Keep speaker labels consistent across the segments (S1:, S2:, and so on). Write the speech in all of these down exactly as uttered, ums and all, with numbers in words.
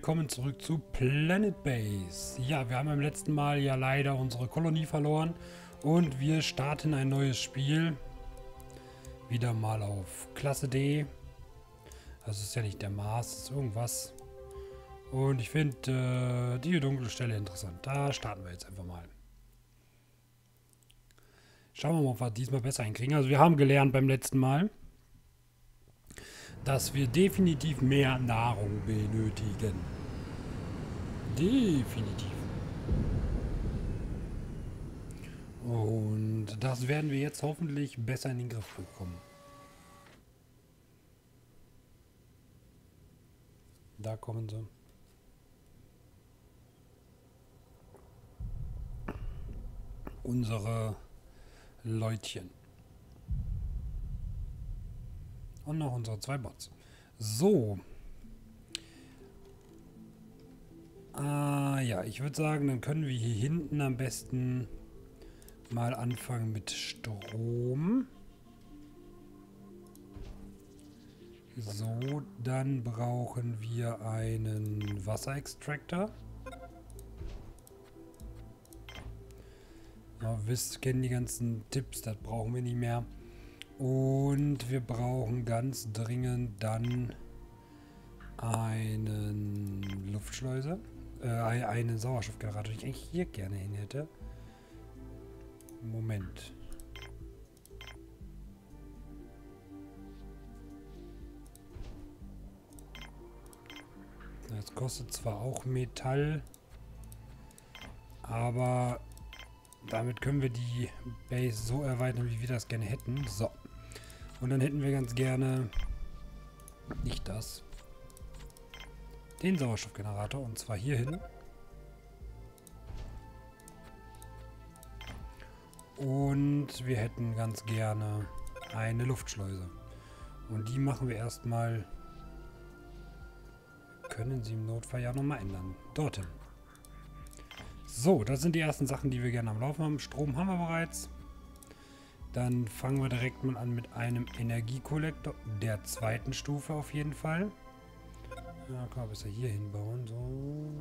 S1: willkommen zurück zu Planet Base. Ja, wir haben beim letzten Mal ja leider unsere Kolonie verloren und wir starten ein neues Spiel. Wieder mal auf Klasse D. Also ist ja nicht der Mars, ist irgendwas. Und ich finde äh, die dunkle Stelle interessant. Da starten wir jetzt einfach mal. Schauen wir mal, ob wir diesmal besser hinkriegen. Also wir haben gelernt beim letzten Mal, dass wir definitiv mehr Nahrung benötigen. Definitiv. Und das werden wir jetzt hoffentlich besser in den Griff bekommen. Da kommen sie. Unsere Leutchen. Und noch unsere zwei Bots. So. Ah ja, ich würde sagen, dann können wir hier hinten am besten mal anfangen mit Strom. So, dann brauchen wir einen Wasserextraktor. Ja, wisst, kennen die ganzen Tipps, das brauchen wir nicht mehr. Und wir brauchen ganz dringend dann einen Luftschleuse, äh, einen Sauerstoffgenerator, den ich eigentlich hier gerne hin hätte. Moment. Das kostet zwar auch Metall, aber damit können wir die Base so erweitern, wie wir das gerne hätten. So. Und dann hätten wir ganz gerne nicht das. Den Sauerstoffgenerator. Und zwar hier hin. Und wir hätten ganz gerne eine Luftschleuse. Und die machen wir erstmal. Können sie im Notfall ja nochmal ändern. Dorthin. So, das sind die ersten Sachen, die wir gerne am Laufen haben. Strom haben wir bereits. Dann fangen wir direkt mal an mit einem Energiekollektor der zweiten Stufe auf jeden Fall. Ja, kann man besser hier hinbauen. So,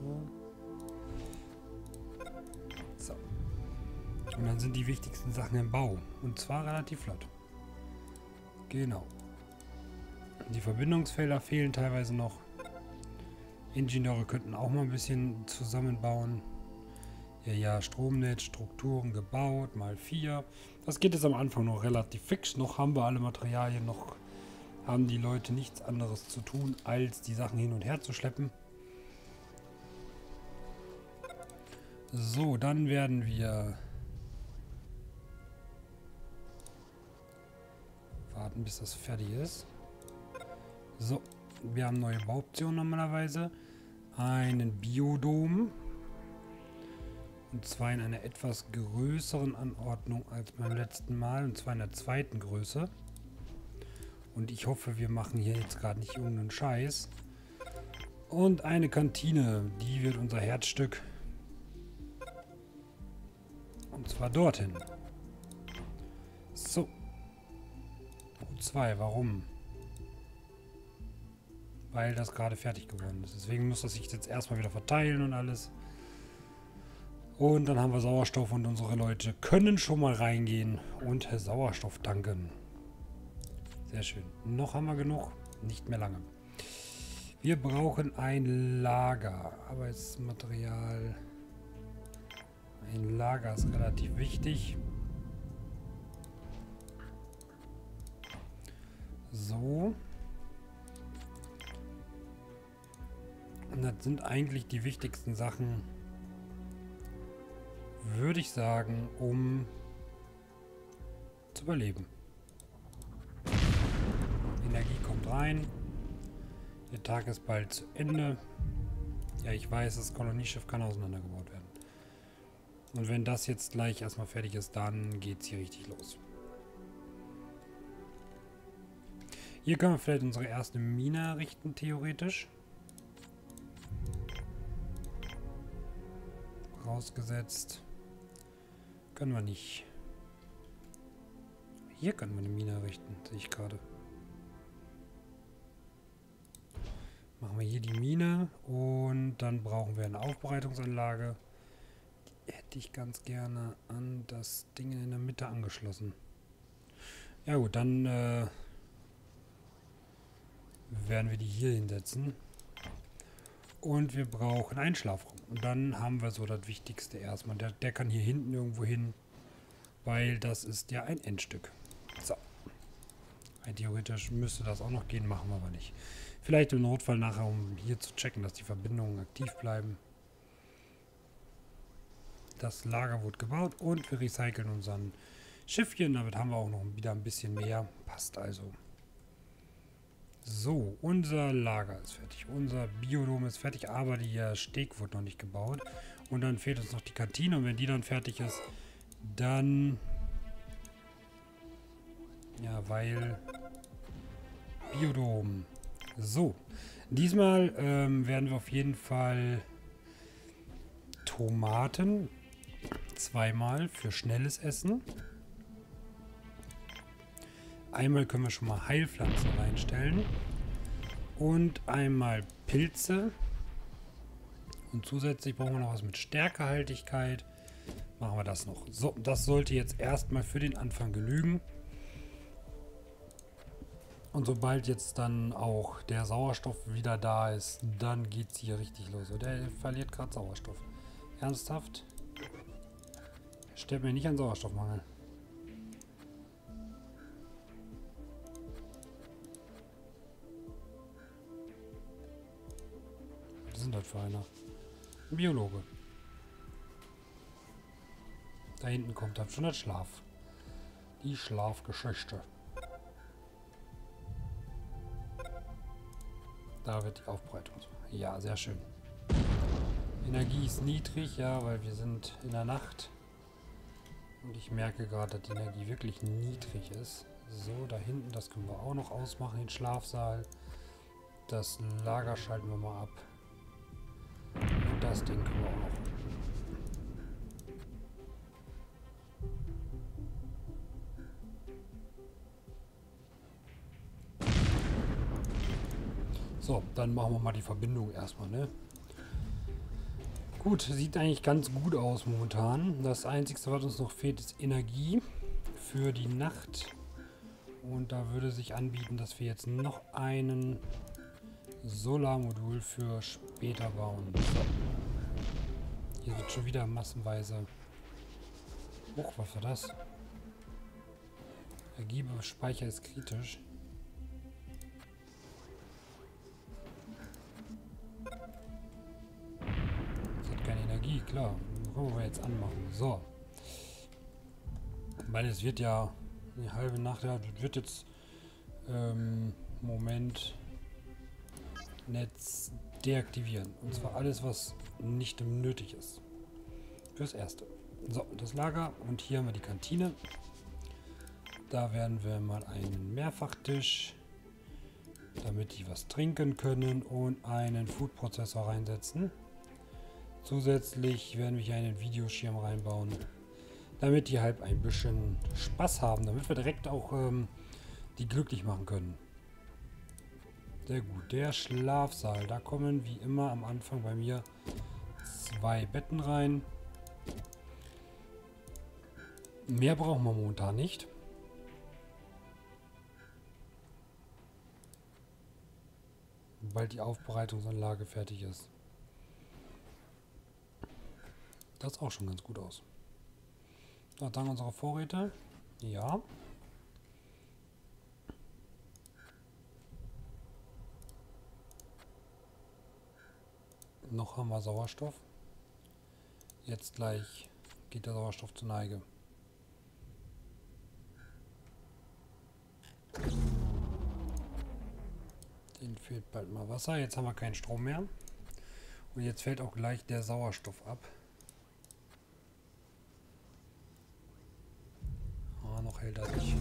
S1: so. So. Und dann sind die wichtigsten Sachen im Bau. Und zwar relativ flott. Genau. Die Verbindungsfelder fehlen teilweise noch. Ingenieure könnten auch mal ein bisschen zusammenbauen. Ja, ja, Stromnetz, Strukturen gebaut, mal vier. Das geht jetzt am Anfang noch relativ fix. Noch haben wir alle Materialien, noch haben die Leute nichts anderes zu tun, als die Sachen hin und her zu schleppen. So, dann werden wir warten, bis das fertig ist. So, wir haben neue Bauoptionen normalerweise. Einen Biodom. Und zwar in einer etwas größeren Anordnung als beim letzten Mal. Und zwar in der zweiten Größe. Und ich hoffe, wir machen hier jetzt gerade nicht irgendeinen Scheiß. Und eine Kantine. Die wird unser Herzstück. Und zwar dorthin. So. U zwei, warum? Weil das gerade fertig geworden ist. Deswegen muss das sich jetzt erstmal wieder verteilen und alles. Und dann haben wir Sauerstoff und unsere Leute können schon mal reingehen und Sauerstoff tanken. Sehr schön. Noch haben wir genug. Nicht mehr lange. Wir brauchen ein Lager. Arbeitsmaterial. Ein Lager ist relativ wichtig. So. Und das sind eigentlich die wichtigsten Sachen, würde ich sagen, um zu überleben. Energie kommt rein. Der Tag ist bald zu Ende. Ja, ich weiß, das Kolonieschiff kann auseinandergebaut werden. Und wenn das jetzt gleich erstmal fertig ist, dann geht es hier richtig los. Hier können wir vielleicht unsere erste Mine errichten, theoretisch. Rausgesetzt. Können wir nicht. Hier können wir eine Mine errichten, sehe ich gerade. Machen wir hier die Mine und dann brauchen wir eine Aufbereitungsanlage. Die hätte ich ganz gerne an das Ding in der Mitte angeschlossen. Ja gut, dann äh, werden wir die hier hinsetzen. Und wir brauchen einen Schlafraum. Und dann haben wir so das Wichtigste erstmal. Der, der kann hier hinten irgendwo hin, weil das ist ja ein Endstück. So. Rein theoretisch müsste das auch noch gehen, machen wir aber nicht. Vielleicht im Notfall nachher, um hier zu checken, dass die Verbindungen aktiv bleiben. Das Lager wurde gebaut und wir recyceln unseren Schiffchen. Damit haben wir auch noch wieder ein bisschen mehr. Passt also. So, unser Lager ist fertig. Unser Biodom ist fertig, aber der Steg wurde noch nicht gebaut. Und dann fehlt uns noch die Kantine. Und wenn die dann fertig ist, dann... Ja, weil... Biodom. So. Diesmal ähm, werden wir auf jeden Fall Tomaten zweimal für schnelles Essen. Einmal können wir schon mal Heilpflanzen reinstellen. Und einmal Pilze. Und zusätzlich brauchen wir noch was mit Stärkehaltigkeit. Machen wir das noch. So, das sollte jetzt erstmal für den Anfang genügen. Und sobald jetzt dann auch der Sauerstoff wieder da ist, dann geht es hier richtig los. Und der verliert gerade Sauerstoff. Ernsthaft? Stellt mir nicht an Sauerstoffmangel. Was sind das für einer? Ein Biologe. Da hinten kommt dann schon der Schlaf. Die Schlafgeschichte. Da wird die Aufbereitung. Ja, sehr schön. Energie ist niedrig, ja, weil wir sind in der Nacht. Und ich merke gerade, dass die Energie wirklich niedrig ist. So, da hinten, das können wir auch noch ausmachen, den Schlafsaal. Das Lager schalten wir mal ab. Und das Ding können wir auch noch. So, dann machen wir mal die Verbindung erstmal, ne? Gut, sieht eigentlich ganz gut aus momentan. Das Einzige, was uns noch fehlt, ist Energie für die Nacht. Und da würde sich anbieten, dass wir jetzt noch einen Solarmodul für später bauen. So. Hier wird schon wieder massenweise... Hoch, was war das? Energiespeicher ist kritisch. Klar, können wir jetzt anmachen. So. Weil es wird ja eine halbe Nacht, ja, wird jetzt ähm, Moment Netz deaktivieren. Und zwar alles, was nicht nötig ist. Fürs Erste. So, das Lager und hier haben wir die Kantine. Da werden wir mal einen Mehrfachtisch, damit die was trinken können, und einen Food-Prozessor reinsetzen. Zusätzlich werden wir hier einen Videoschirm reinbauen, damit die halt ein bisschen Spaß haben, damit wir direkt auch ähm, die glücklich machen können. Sehr gut. Der Schlafsaal, da kommen wie immer am Anfang bei mir zwei Betten rein. Mehr brauchen wir momentan nicht. Sobald die Aufbereitungsanlage fertig ist. Das sieht auch schon ganz gut aus. So, dann unsere Vorräte. Ja. Noch haben wir Sauerstoff. Jetzt gleich geht der Sauerstoff zur Neige. Den fehlt bald mal Wasser. Jetzt haben wir keinen Strom mehr. Und jetzt fällt auch gleich der Sauerstoff ab. Noch hält er sich.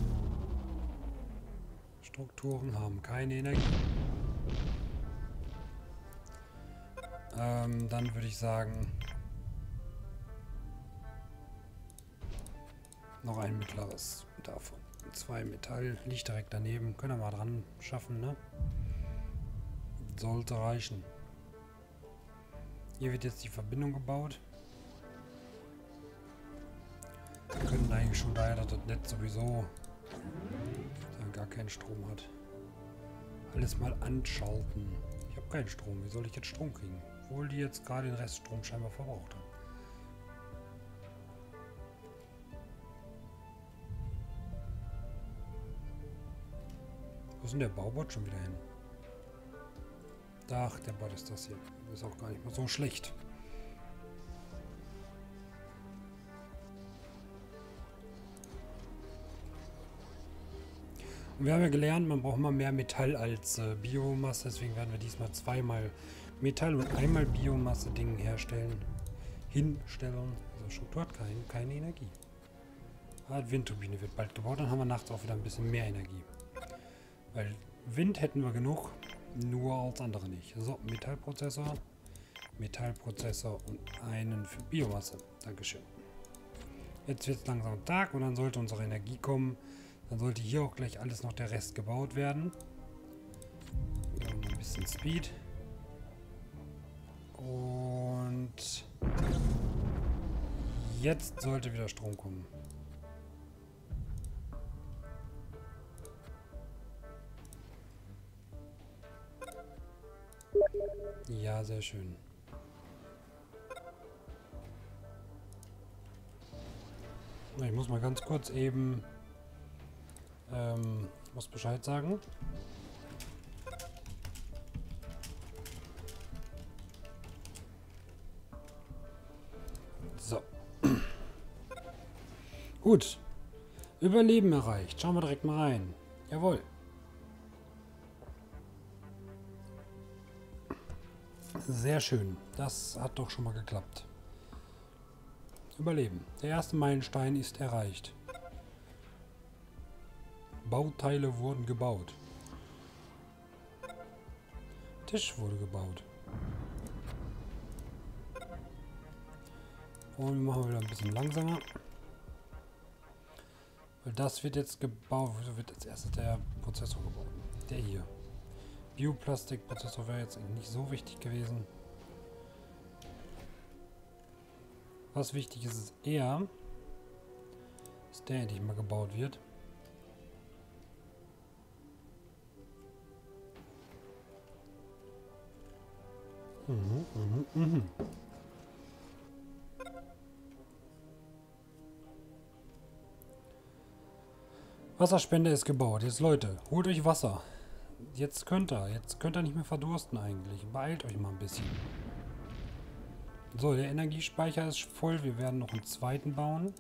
S1: Strukturen haben keine Energie. Ähm, dann würde ich sagen, noch ein mittleres davon. Zwei Metall liegt direkt daneben. Können wir mal dran schaffen, ne? sollte reichen. Hier wird jetzt die Verbindung gebaut. Wir können eigentlich schon daher, dass das Netz sowieso dann gar keinen Strom hat. Alles mal anschalten. Ich habe keinen Strom. Wie soll ich jetzt Strom kriegen? Obwohl die jetzt gerade den Reststrom scheinbar verbraucht haben. Wo ist denn der Baubot schon wieder hin? Ach, der Bot ist das hier. Das ist auch gar nicht mal so schlecht. Und wir haben ja gelernt, man braucht mal mehr Metall als äh, Biomasse. Deswegen werden wir diesmal zweimal Metall und einmal Biomasse-Dingen herstellen. Hinstellen. Also Struktur hat kein, keine Energie. Ah, die Windturbine wird bald gebaut. Dann haben wir nachts auch wieder ein bisschen mehr Energie. Weil Wind hätten wir genug, nur als andere nicht. So, Metallprozessor. Metallprozessor und einen für Biomasse. Dankeschön. Jetzt wird es langsam Tag und dann sollte unsere Energie kommen. Dann sollte hier auch gleich alles noch der Rest gebaut werden. Ein bisschen Speed. Und jetzt sollte wieder Strom kommen. Ja, sehr schön. Ich muss mal ganz kurz eben ähm, muss Bescheid sagen. So. Gut. Überleben erreicht. Schauen wir direkt mal rein. Jawohl. Sehr schön. Das hat doch schon mal geklappt. Überleben. Der erste Meilenstein ist erreicht. Bauteile wurden gebaut. Tisch wurde gebaut. Und wir machen wieder ein bisschen langsamer. Weil das wird jetzt gebaut. Wieso wird als erstes der Prozessor gebaut? Der hier. Bioplastikprozessor wäre jetzt nicht so wichtig gewesen. Was wichtig ist, ist eher, dass der endlich mal gebaut wird. Mhm, mhm, mhm. Wasserspende ist gebaut. Jetzt Leute, holt euch Wasser. Jetzt könnt ihr. Jetzt könnt ihr nicht mehr verdursten eigentlich. Beeilt euch mal ein bisschen. So, der Energiespeicher ist voll. Wir werden noch einen zweiten bauen.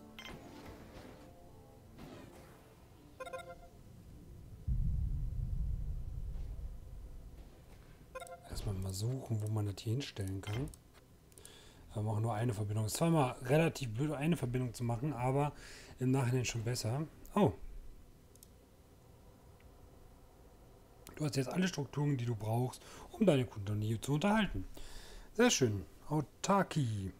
S1: Erstmal mal suchen, wo man das hier hinstellen kann. Wir machen nur eine Verbindung. Es ist zweimal relativ blöd, eine Verbindung zu machen, aber im Nachhinein schon besser. Oh. Du hast jetzt alle Strukturen, die du brauchst, um deine Kolonie zu unterhalten. Sehr schön. Autarkie.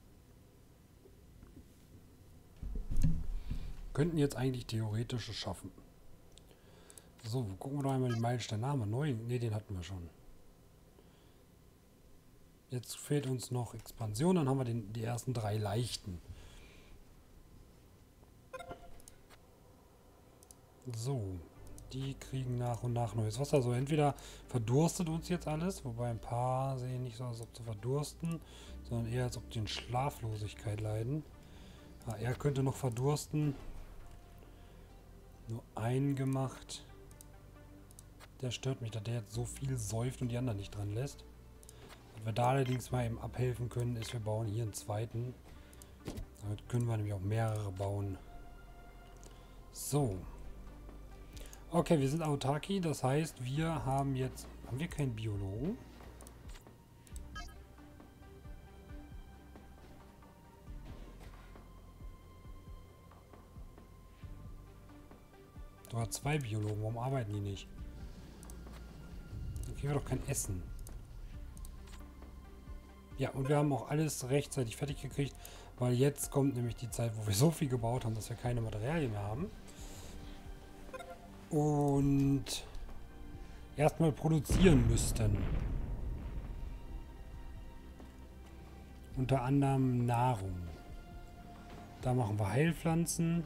S1: Könnten jetzt eigentlich theoretisch es schaffen. So, gucken wir doch einmal den Meilenstein nach. neun. Ne, den hatten wir schon. Jetzt fehlt uns noch Expansion, dann haben wir den, die ersten drei leichten. So, die kriegen nach und nach neues Wasser. Also entweder verdurstet uns jetzt alles, wobei ein paar sehen nicht so aus, als ob sie verdursten, sondern eher als ob die in Schlaflosigkeit leiden. Ja, er könnte noch verdursten. Nur einen gemacht. Der stört mich, dass der jetzt so viel säuft und die anderen nicht dran lässt. Was wir da allerdings mal eben abhelfen können, ist, wir bauen hier einen zweiten. Damit können wir nämlich auch mehrere bauen. So. Okay, wir sind Autarkie, das heißt, wir haben jetzt... Haben wir keinen Biologen? Du hast zwei Biologen, warum arbeiten die nicht? Dann kriegen wir doch kein Essen. Ja, und wir haben auch alles rechtzeitig fertig gekriegt, weil jetzt kommt nämlich die Zeit, wo wir so viel gebaut haben, dass wir keine Materialien mehr haben. Und erstmal produzieren müssten. Unter anderem Nahrung. Da machen wir Heilpflanzen.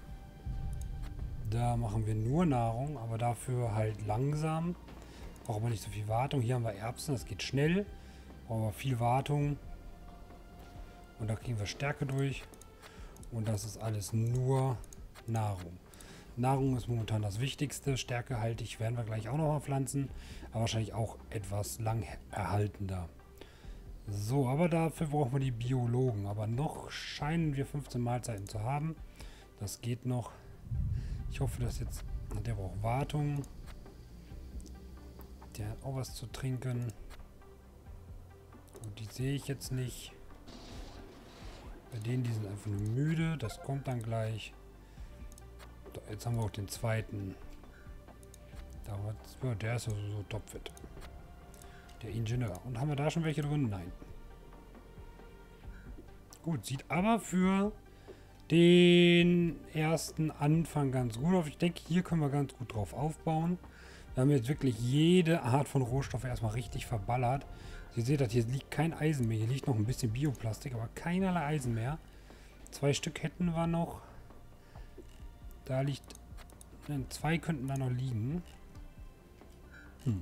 S1: Da machen wir nur Nahrung, aber dafür halt langsam. Braucht aber nicht so viel Wartung. Hier haben wir Erbsen, das geht schnell. Brauchen wir viel Wartung. Und da kriegen wir Stärke durch. Und das ist alles nur Nahrung. Nahrung ist momentan das Wichtigste. Stärkehaltig werden wir gleich auch noch mal pflanzen. Aber wahrscheinlich auch etwas lang erhaltender. So, aber dafür brauchen wir die Biologen. Aber noch scheinen wir fünfzehn Mahlzeiten zu haben. Das geht noch. Ich hoffe, dass jetzt... Der braucht Wartung. Der hat auch was zu trinken. Und die sehe ich jetzt nicht. Bei denen, die sind einfach nur müde. Das kommt dann gleich. Jetzt haben wir auch den zweiten. Der ist also so topfit. Der Ingenieur. Und haben wir da schon welche drin? Nein. Gut, sieht aber für den ersten Anfang ganz gut auf. Ich denke, hier können wir ganz gut drauf aufbauen. Wir haben jetzt wirklich jede Art von Rohstoff erstmal richtig verballert. Ihr seht, hier liegt kein Eisen mehr. Hier liegt noch ein bisschen Bioplastik, aber keinerlei Eisen mehr. Zwei Stück hätten wir noch. Da liegt... Zwei könnten da noch liegen. Hm.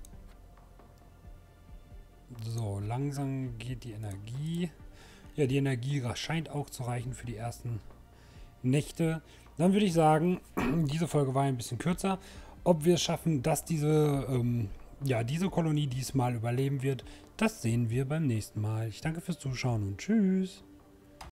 S1: So, langsam geht die Energie. Ja, die Energie scheint auch zu reichen für die ersten Nächte. Dann würde ich sagen, diese Folge war ein bisschen kürzer. Ob wir es schaffen, dass diese, ähm, ja, diese Kolonie diesmal überleben wird, das sehen wir beim nächsten Mal. Ich danke fürs Zuschauen und tschüss.